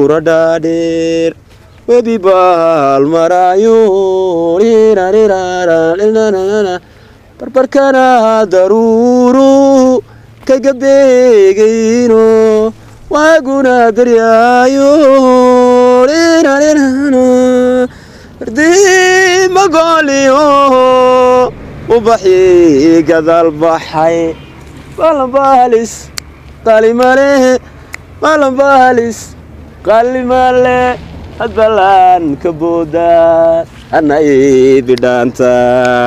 buuradhaadheer webi baal maraayo barbarkana daruuru kaga beegayno waaguna daryaayo ardii magoliyo ubaxi gadaal baxay balanbaalis qalimale balanbaalis qalimale hadbalaan ka boodaan anay bidhaanta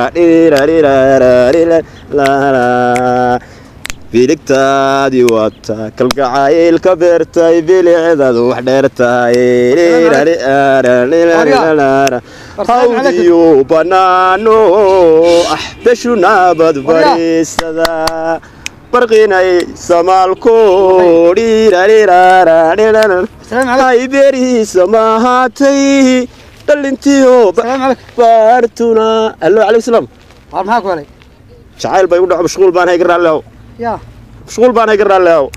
biligtaadii waata kalgacaylka beertay bilicdaadu wax dheertahay hawdiyo banaano beshu naabad bariisada barqinay samaalko ay beerihiisa maahaatay dhalintiyo baartuna allo calayhi salaam maxaa ku helay jacayl bay u dhaco mashquul baan hay garaalleew يا مشغول بان هاي قرر له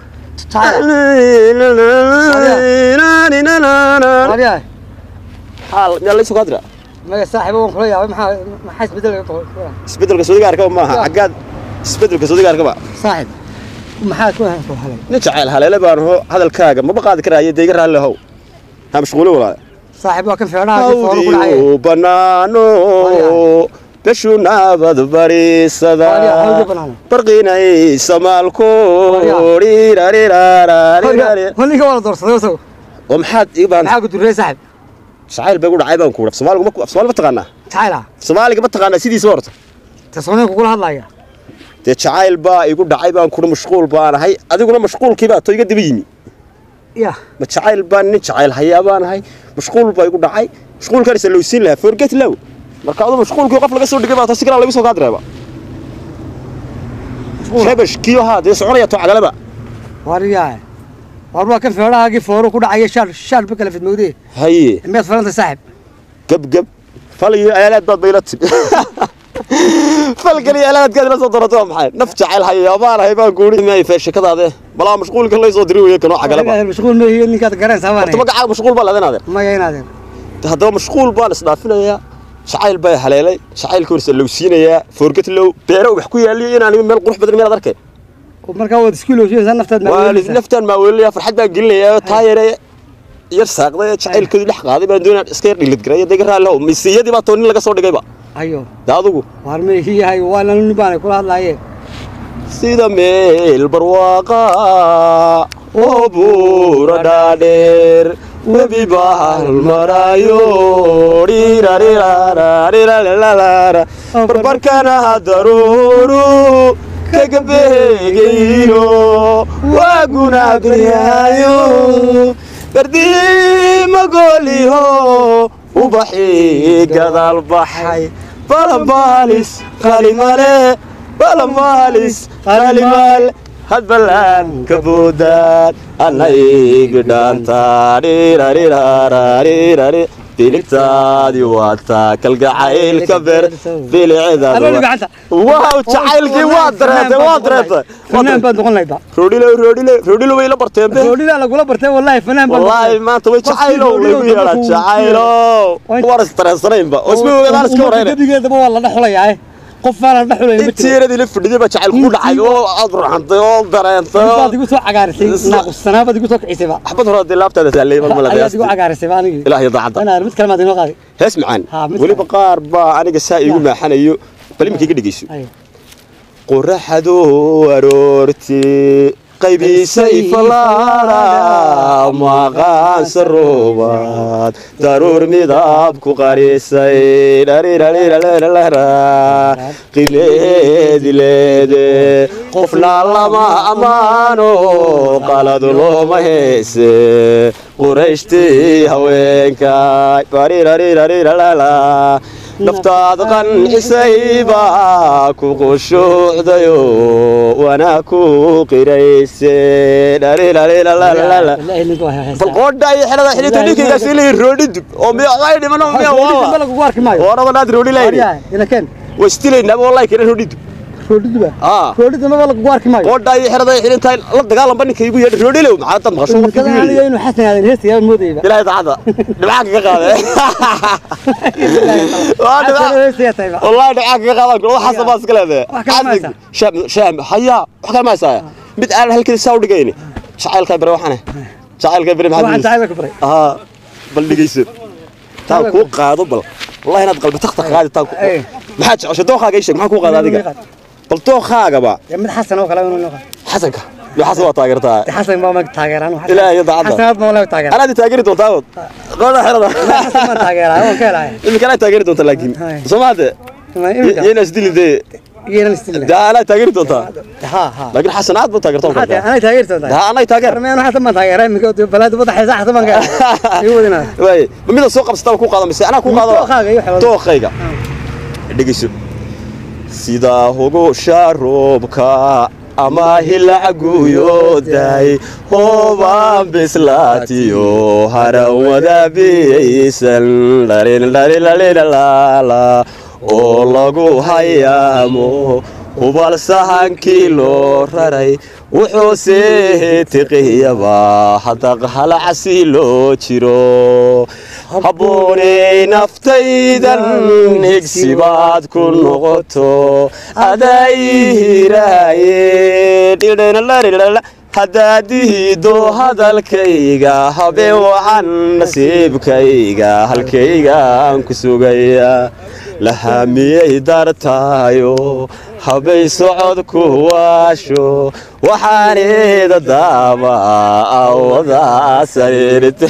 حال يلا يسوق هذا ما صاحبه وخليه ما حس بدل كسودي قارك ما عقاد بدل كسودي قارك ما صاحب ما حاكو هلا نجعل هلا بان هو هذا الكاغا ما بقى ذكر يدي قرر له هو ها مشغول ولا صاحب وكان في عراق بنانو beshu naabad bariisada barqinay samaalko waliga wala doorsaday oo maxaad ibaan maxaa ku duray saaxib jacayl bay u dhacay baan ku Soomaaliga ma taqaana jacayla Soomaaliga ma taqaana sidiisa horta tasoonin ku kula hadlaya de jacayl baa igu dhacay baan ku mashquul baan ahay adiguna mashquulkii baa to iga dib yimi ya ma jacayl baan nin jacayl hayaa baan ahay mashquul baa igu dhacay mashquulkan is loo siin lahaa forget low marka adu mashquulkii qof laga soo dhigay baa taasi kala lagu soo qaadreeba sheebash kiyo haadee soconaya to cagalaba wariyaa warba ka feerahaagii fooro ku dhacay shaal ba kala fidmowday haye meed faranta saaxib gab faliyo aalaad baad baylat falkali aalaad gaad la soo darato maxay naf jacayl hayaa baan ahay baan guuri ma feeshakadaade balaa mashquulka la soo diray weeyay kano cagalaba mashquul ma yihiin ninka garan saamaanay magaca mashquul baa laadanaade ma yeenaadeen hadaba mashquul baan isdhaafinayaa شعيل باي حلالي شعيل كورس لو سينيا فورقت لو بيرو wax ku yaaliyo inaan meel qurux badan meel arkay oo marka wad iskuul oo sheeysan naftaan ma weelaya farxad baa gelinaya taayare yar saaqday jacaylkoodu dhex qaaday baan doonaa iska yar dhilid garay deegaraa loo misiyadii baa toon laga soo dhigay ba ayo daadugu warmay yahay waana nin baan kula hadlaayay sida meel barwaaqa oo buuradhaadheer webi baal maraayo barbarkana daruuru kaga beegayno waaguna daryaayo ardii magoliyo ubaxi gadaal baxay balanbaalis qalimale balanbaalis qalimal hadbalaan ka boodaan anay bidhaanta biligtaadii waata kalgacaylka beer bilicdaadu waaw jacaylkii waa dareetay fanaan baan noqon lahayd roodhilo way la barteen roodhilo lagula bartay wallahi fanaan baan wallahi maanta way jacaylo lagu yeelaa jacaylo war stressanaynba oo isma ogaadaan iska wareeyay digeedaba waa la dhaxlayaa qof faalan dhaxulay ma tiiradi la fadhiday ba jacayl ku dhacay oo aad ruuxantay oo dareentay baad igu soo cagaarisay naaqusana baad igu soo kicisay ba xabad hore laabtaada saalay mal malaga igu cagaarisay ba aniga ilaahay daacada ana mid kalmaad inoo qaaday hees macaan wali baqaar ba aniga saa igu maaxanayo balimkii ka dhigayso qoraxdu aroorti qaybisay falaara maqaan saroobad daruur midab ku qarisay qimeedilede qofna lama amaano qalad looma heese qurayshtii haweenkay naftaad qancisayba ku qushuucdayo wana ku qirayse balqoodha iyo xelada xilita ninkiga silii roodhidub oo miyaa dhimano miyaa waa warada naad roodhi leeyay ina keen wastilay nabo wallahi kina roodhidub فودي اه فودي ما بالك قوارك ما قودا اي خرده xilin tahay la dagaalan banka igu yeedh roodhilow maxaa tan maqasho كذا أنا إنه حسن هذا الهيس يا مودي بقى ilaahay taada dhibcaha ka qaade والله dhibcaha ka qaadan karo waxa sabaas kale shaam haya wax kale ma saaya mid aan halkii soo dhigayni jacaylka bare waxana jacaylka bare maxaa waxaan jacaylka bare bal dhigayso taa ku qaado bal والله inaad qalbi taqta qaadi taa maxaa jecesho dooqaaga isheeg maxaa ku qaada adiga bal dooqaaga ba mid xasan oo kale inuu noqon xasanka لو حسن وتاجرتها حسن ما تاجران لا يا ضعضة حسن ما لا تاجر أنا دي تاجرت وتاود قول حرضة حسن ما تاجرها هو كلا إذا كان تاجرت وانت لكن سمعت يناس دي دي يناس دي ده أنا تاجرت وانت ها لكن حسنات بتاجرت وانت أنا تاجرت وانت أنا تاجر أنا حسن ما تاجر من كده بلاد بضح يزح حسن ما قال يودينا وين من السوق بستوى كوك هذا بس أنا كوك هذا تو خيجا دقيسو سيدا هو شاروبكا أما هلعقو يوداي هو بسلاتيو هرا بيسن لارين لارين لارين لا ولغو هيامو وبالسهان كيلو راي وحوسيه تقيبا حتى هل عسيلو تشيرو habboonay naftaydan higsibaad ku noqoto adayhiraaye haddaad diido hadalkayga habeen wacan nasiibkayga halkaygaan ku sugaya la hamiyey dartaayo habay socod ku waasho waxaaneeda daaba awada sariirta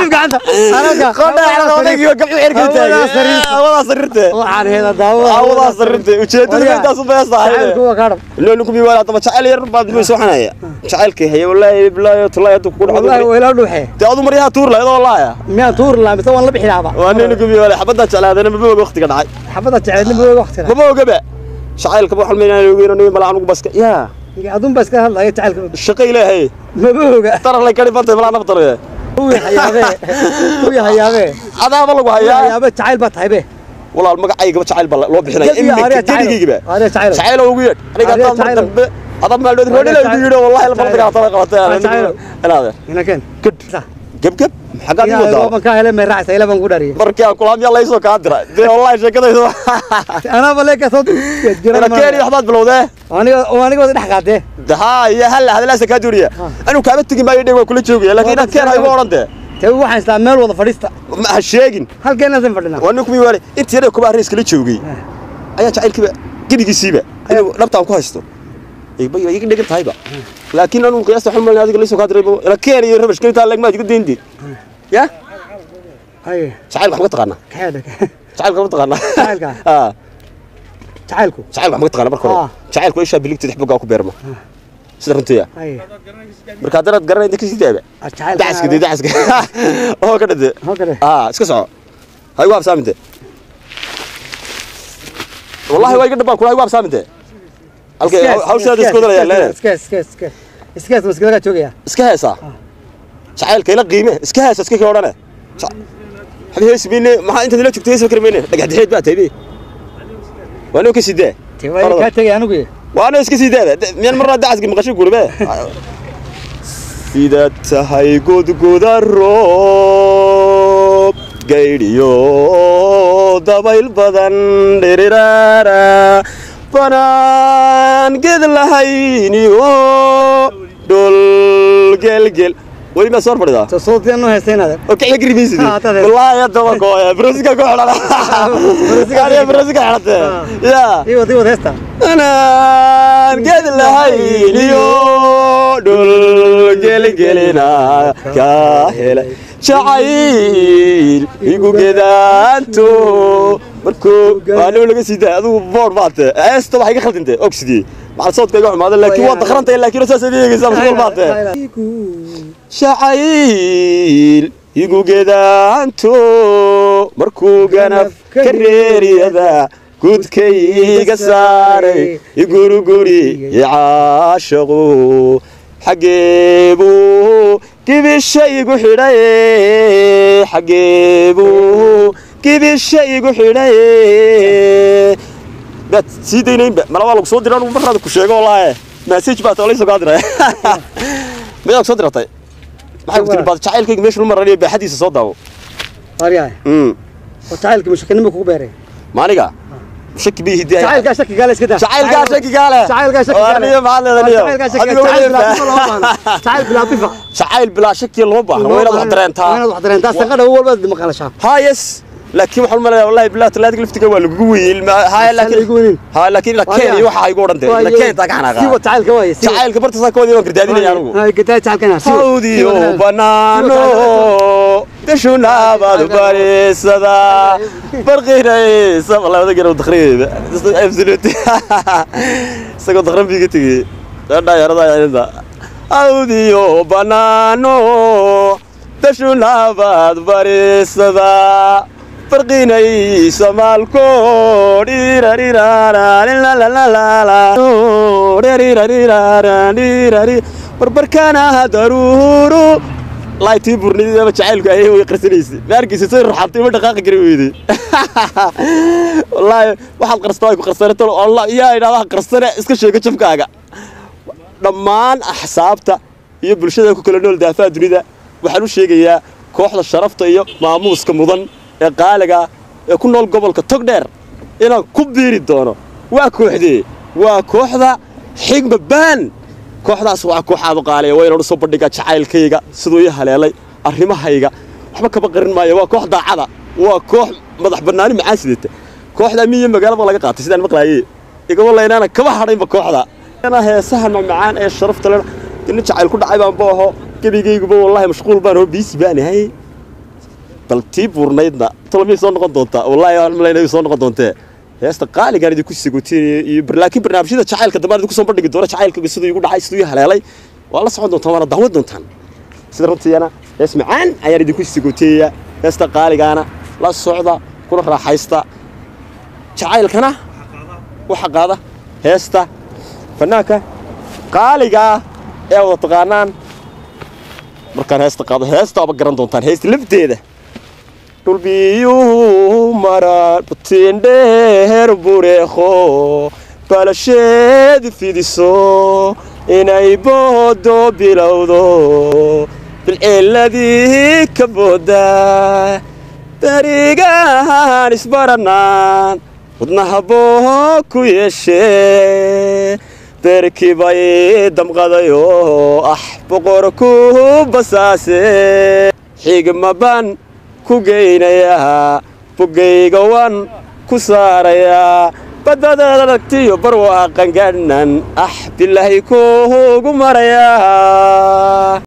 waxaaneeda daaba awada sariirta ujeedada intaas u beesahay loo kubi wala taba jacayl yar baad buu soo xanaya jacaylkii hay wallahi billahi tulay ku dhacdo wallahi wala dhuuxay taadu mariya tuur la wallahi miya tuur la mise waan la bixinaaba waan kubi wala xabada jacayladana ma boog waqtiga dhacay xabada jacayladna ma boog waqtiga ma boogaba شعيلك بروح الميناء يقولون ما لعنوك بس يا أظن بس كهذا لا يتعلق الشقيلة هي مبوقة ترى الله كريم فانت بلا نفطر يا هو حيابه هو حيابه هذا والله حيابه تعال بطيبه والله المقعي قبل تعال بلا لو بحنا إمك تيجي جبه هذا تعال تعال وقيت أنا قاعد أضم على الرجل يقولون والله الفرد قاعد طلع قلتها أنا هذا هنا كان كد كب حاجات يوضع ما كان هلا من رأسه هلا من قدري بركة كلام يلا يسوق قادرة دي والله شيء كذا أنا بلاك صوت أنا كيري أحمد بلوده وأنا قاعد أحكي ده يا هلا هذا لسه كادوريا أنا كابت تجي ما يدي وكل شيء لكن أنا كير هاي ورنده تو واحد استعمل وضع فريستا ما هالشيء هل كان لازم فرنا وأنك بيوري أنت يا كبار رئيس كل شيء أيها تعال كذا كذي كسيبه أنا نبتة كويستو يبقى نقدر تايبه لكن أنا قياس حمل هذا اللي سوق قادر لكن يربش كنت على ما تقول دين يا هاي تعال محمد تغنى كحالك تعال محمد تغنى تعالك تعالكو تعال محمد تغنى بركور تعالكو إيش بيليك تحب جاكو بيرما سيرفنتو يا بركادرات قرنا عندك شيء تابع دعس كده دعس كده هو كده اسكسع هاي واب سامنته والله واي قد باكو هاي واب سامنته هاوش هذا اسكو يا لا اسكاس مسكلك توجيا اسكاسا تعال كيلا قيمه اسكاس اسكي ورانه حبيبي اسميني ما انت دلوقتي جبت اسمك رميني دقعد حيد بقى تبي وانا كسيده تبي كاتجي انا قوي وانا اسكي سيده من مره دعس مقشي قربه سيده هاي قود الروب قيديو دبايل بدن ديرارا فنان قد لهينيو دول جل ولي ما صار فردا تصوت انه هسين هذا اوكي لك ريفيسي والله يا دوك يا بروسكا كحل بروسكا بروسكا حلت يا ايوه هستا انا قد لهينيو دول جلنا كاهل شعيل يقو كدانتو markuu waanu laga siday adigu boor baate eesto waxay ka khaldintay oxidi macal sawdkayga xumaada laakiin waa dakrantay laakiin saas adeegaysa mashquul baate shacayl igu geedaanto markuu ganaf ka reeriyada gudkayga saaray iguruguri yaashaqo xageebu kibishaygu xidhay xageebu كيف الشيء حناي ما سيدينين بقى ما لو صوت دران ومرة كشيء والله مسج بقى تولي سقادرة ما ياك صدر طيب ما حد يقول بعد شعيل كي مش المرة اللي بحديث صدقه هاريا وتعالك مش كنا مكوبري ما نيجا شك بيه دي شعيل قاش شك قال كده شعيل قاش شك قال شعيل قاش شك قال أنا ما على شعيل قاش شعيل بلا طيفة شعيل بلا شك يلوبه وين وحضرين تا وين وحضرين تا استقر هو البلد ما قال شاف هايس لكن waxaan malay wallahi bilaa talaad liftiga waa lagu wiil hay laakiin la keenay waxa ay goorante la keenay tagana si wa tacaylka way tacaylka barta saakooda waan gardaadinaya anigu hay gadaa tacaylkana saudiyo banaano dashuna baad barisada barqiraysa wallahi wada garow dakhriib absolutely sago dakhran biga tigi dhayarada inta saudiyo banaano dashuna baad barisada فرقيني سمالكو ريرا ريرا لا لا لا لا ريرا ريرا ريرا بربركانا ضرورو لايتي برني ما جعلك اي ويقرسنيسي ماركيس سير رحبتي ما دقائق قريويدي والله waxaad qarstay ku qarsanto Allah yaa ina qarsana iska sheego jabkaaga dhamaan axsaabta iyo bulshada ku kala nool daafaha dunida waxaan u sheegayaa kooxda sharafta iyo maamuuska mudan ee qaaliga ee ku nool gobolka Togdheer inaan ku biiri doono waa kooxdii waa kooxda xigma baan kooxdaas waa kooxaad qaaliga way inuu soo bandhiga jacaylkayga sidoo ii haleelay arrimahayga waxba kaba qarin maayo waa koox daacada waa koox madax banaani macaasidata kooxda miye magaalada laga qaatay sidaan maqlaayay iga walaynana kaba hadhaynba kooxda ana heesaha macaan ee sharafta leh in jacayl ku dhacay baan booho gabigaygu wallahi mashquul baan oo biisi baan ahay bal tii burnaydna tolmii soo noqon doonta wallahi aan malaynay soo noqon doonta heesta qaaligan idinku sigootay iyo laakiin barnaamijyada jacaylka damaad ku soo bandhigi doona jacaylka sidoo igu dhacay sidoo haleelay waa la socon doonta waana daawan doontaan sida runtiina hees macaan ayaan idinku sigootay heesta qaaligana la socda kuna raaxaysta jacaylkana waxa qaada heesta fanaanka qaaliga ee wada taqaanaan markaan heesta qaado heesta aba garan doontaan heesta lafteeda dulbiyu mara butindheer bureekho balasheed fidiso inay boodo bilowdo bilciladii ka booda darigahan isbaranaan wadnaha boo ku yeeshee berkibay damqadayo boqorku basaase xigma baan ku geynayaa bugayga waan ku saarayaa badada ragtiyo barwaaqan gaadnan bilaahi kuugu marayaa